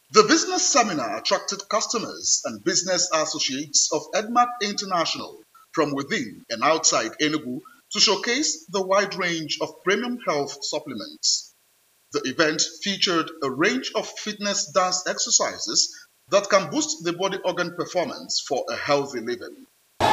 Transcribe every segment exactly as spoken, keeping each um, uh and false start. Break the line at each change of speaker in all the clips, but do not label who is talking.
The business seminar attracted customers and business associates of Edmark International from within and outside Enugu to showcase the wide range of premium health supplements. The event featured a range of fitness dance exercises that can boost the body organ performance for a healthy living.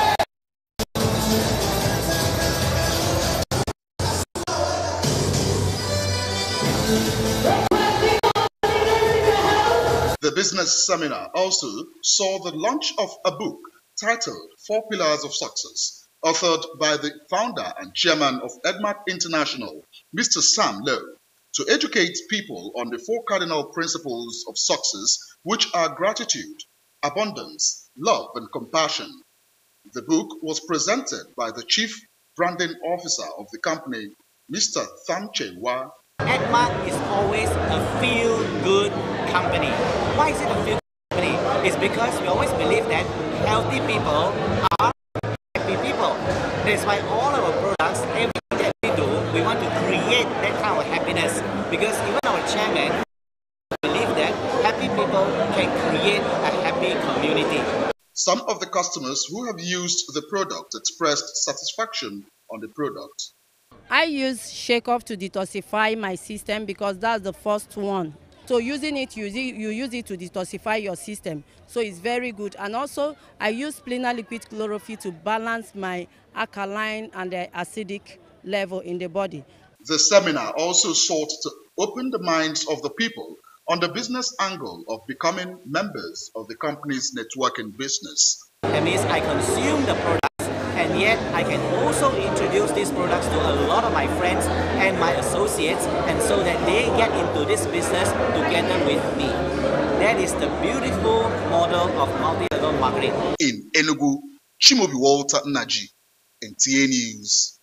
The business seminar also saw the launch of a book titled Four Pillars of Success, authored by the founder and chairman of Edmark International, Mister Sam Lowe, to educate people on the four cardinal principles of success, which are gratitude, abundance, love, and compassion. The book was presented by the chief branding officer of the company, Mister Thamchewa.
Edmark is always a feel-good company. Why is it a feel-good company? It's because we always believe that healthy people are happy people. That's why all our products, everything that we do, we want to create that kind of happiness. Because even our chairman believes that happy people can create a happy community.
Some of the customers who have used the product expressed satisfaction on the product.
I use Shake Off to detoxify my system because that's the first one. So using it, you, you use it to detoxify your system. So it's very good. And also, I use Plena Liquid Chlorophyll to balance my alkaline and the acidic level in the body.
The seminar also sought to open the minds of the people on the business angle of becoming members of the company's networking business.
That means I consume the products, and yet I can also introduce these products to a lot of my friends and my associates, and so that they get into this business together with me. That is the beautiful model of multi-level marketing.
In Enugu, Chimobi Walter Naji, N T A News.